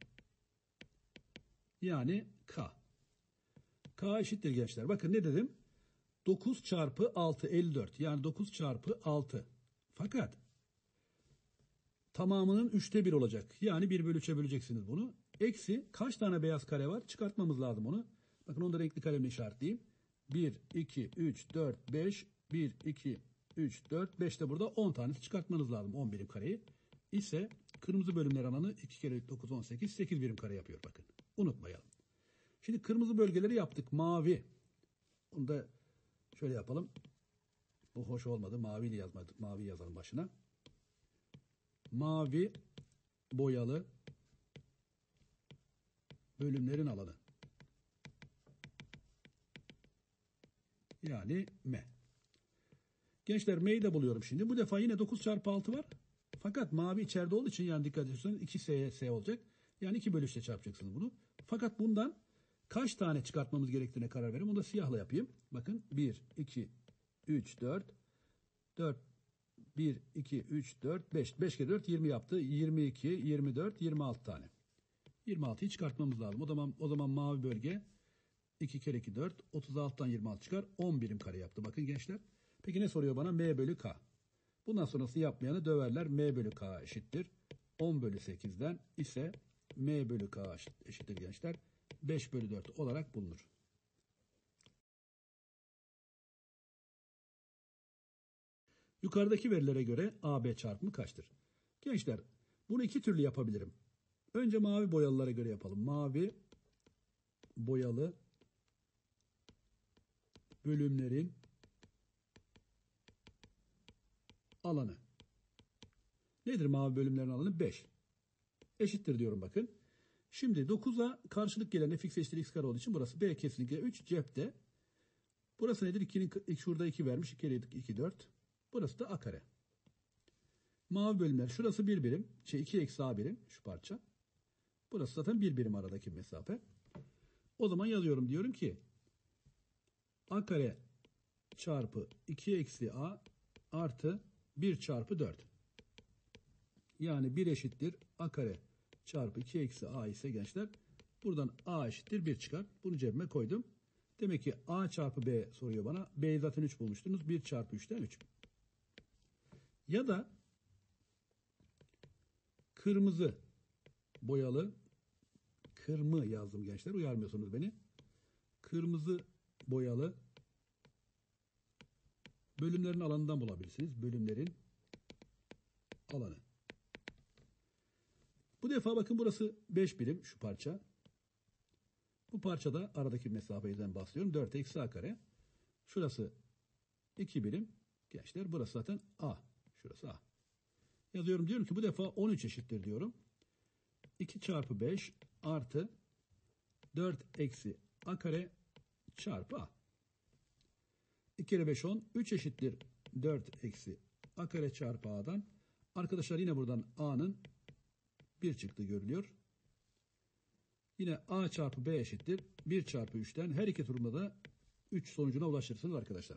Yani K. K eşittir gençler. Bakın ne dedim? dokuz çarpı altı, elli dört. Yani dokuz çarpı altı. Fakat tamamının üçte bir olacak. Yani bir bölü üçe böleceksiniz bunu. Eksi kaç tane beyaz kare var? Çıkartmamız lazım onu. Bakın onu da renkli kalemle işaretleyeyim. bir, iki, üç, dört, beş. bir, iki, üç, dört, beş de burada on tanesi çıkartmanız lazım. on birim kareyi. İse kırmızı bölümler alanı iki kere dokuz, on sekiz. sekiz birim kare yapıyor bakın. Unutmayalım. Şimdi kırmızı bölgeleri yaptık. Mavi. Bunu da şöyle yapalım. Bu hoş olmadı. Maviyle yazmadık. Mavi yazalım başına. Mavi boyalı bölümlerin alanı. Yani M. Gençler M'yi de buluyorum şimdi. Bu defa yine dokuz çarpı altı var. Fakat mavi içeride olduğu için yani dikkat ediyorsanız iki S, S olacak. Yani iki bölü üçle çarpacaksınız bunu. Fakat bundan kaç tane çıkartmamız gerektiğine karar verin. Onu da siyahla yapayım. Bakın bir, iki, üç, dört, dört, bir, iki, üç, dört, beş. beş kere dört, yirmi yaptı. yirmi iki, yirmi dört, yirmi altı tane. yirmi altıyı çıkartmamız lazım. O zaman, o zaman mavi bölge iki kere iki, dört. otuz altıdan yirmi altı çıkar. on birim kare yaptı. Bakın gençler. Peki ne soruyor bana? M bölü K. Bundan sonrası yapmayanı döverler. M bölü K eşittir. on bölü sekizden ise M bölü K eşittir gençler. beş bölü dört olarak bulunur. Yukarıdaki verilere göre A B çarpımı kaçtır? Gençler bunu iki türlü yapabilirim. Önce mavi boyalılara göre yapalım. Mavi boyalı bölümlerin alanı. Nedir mavi bölümlerin alanı? beş. Eşittir diyorum bakın. Şimdi dokuza karşılık gelen fx eşittir x kare olduğu için burası B kesinlikle üç cepte. Burası nedir? ikinin, şurada iki vermiş. iki kere iki, dört. Burası da a kare. Mavi bölümler. Şurası bir birim. Şey iki eksi a birim. Şu parça. Burası zaten bir birim aradaki mesafe. O zaman yazıyorum. Diyorum ki a kare çarpı iki eksi a artı bir çarpı dört. Yani bir eşittir a kare çarpı iki eksi a ise gençler buradan a eşittir bir çıkar. Bunu cebime koydum. Demek ki a çarpı b soruyor bana. B'yi zaten üç bulmuştunuz. bir çarpı üçten üç. Ya da kırmızı boyalı, kırmı yazdım gençler, uyarmıyorsunuz beni. Kırmızı boyalı bölümlerin alanından bulabilirsiniz. Bölümlerin alanı. Bu defa bakın burası beş birim şu parça. Bu parçada aradaki mesafeden bahsediyorum. dört eksi a kare. Şurası iki birim. Gençler burası zaten a. Şurası a. Yazıyorum, diyorum ki bu defa on üç eşittir diyorum. iki çarpı beş artı dört eksi a kare çarpı a. iki kere beş on. üç eşittir dört eksi a kare çarpı a'dan. Arkadaşlar yine buradan a'nın bir çıktı görülüyor. Yine a çarpı b eşittir bir çarpı üçten. Her iki durumda da üç sonucuna ulaşırsınız arkadaşlar.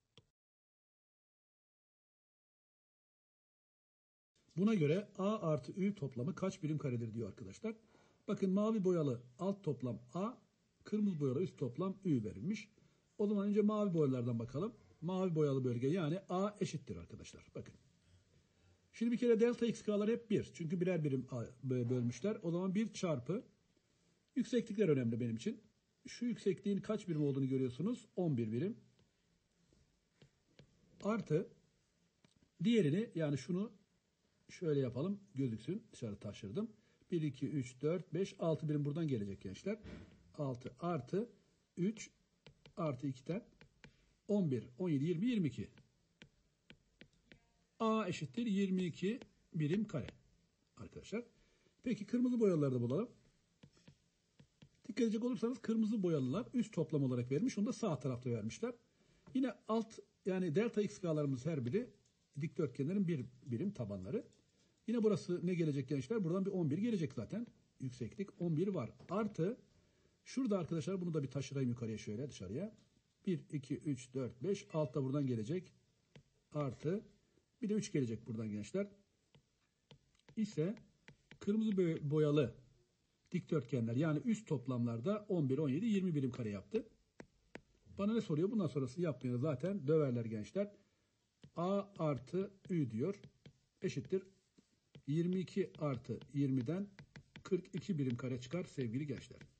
Buna göre a artı ü toplamı kaç birim karedir diyor arkadaşlar. Bakın mavi boyalı alt toplam a, kırmızı boyalı üst toplam ü verilmiş. O zaman önce mavi boyalardan bakalım. Mavi boyalı bölge yani a eşittir arkadaşlar. Bakın. Şimdi bir kere delta x k'lar hep bir. Çünkü birer birim bölmüşler. O zaman bir çarpı yükseklikler önemli benim için. Şu yüksekliğin kaç birim olduğunu görüyorsunuz. on bir birim. Artı diğerini, yani şunu şöyle yapalım gözüksün. Dışarı taşırdım. bir, iki, üç, dört, beş, altı birim buradan gelecek gençler. altı artı üç artı iki'den on bir, on yedi, yirmi, yirmi iki. A eşittir yirmi iki birim kare. Arkadaşlar. Peki kırmızı boyalıları da bulalım. Dikkat edecek olursanız kırmızı boyalılar üst toplam olarak vermiş. Onu da sağ tarafta vermişler. Yine alt, yani delta x k'larımız her biri dikdörtgenlerin bir birim tabanları. Yine burası ne gelecek gençler? Buradan bir on bir gelecek zaten. Yükseklik on bir var. Artı şurada arkadaşlar, bunu da bir taşırayım yukarıya, şöyle dışarıya. bir, iki, üç, dört, beş. Alt da buradan gelecek. Artı bir de üç gelecek buradan gençler. İse kırmızı boyalı dikdörtgenler, yani üst toplamlarda on bir, on yedi, yirmi birim kare yaptı. Bana ne soruyor? Bundan sonrası yapmayana zaten döverler gençler. A artı ü diyor. Eşittir. yirmi iki artı yirmi'den kırk iki birim kare çıkar sevgili gençler.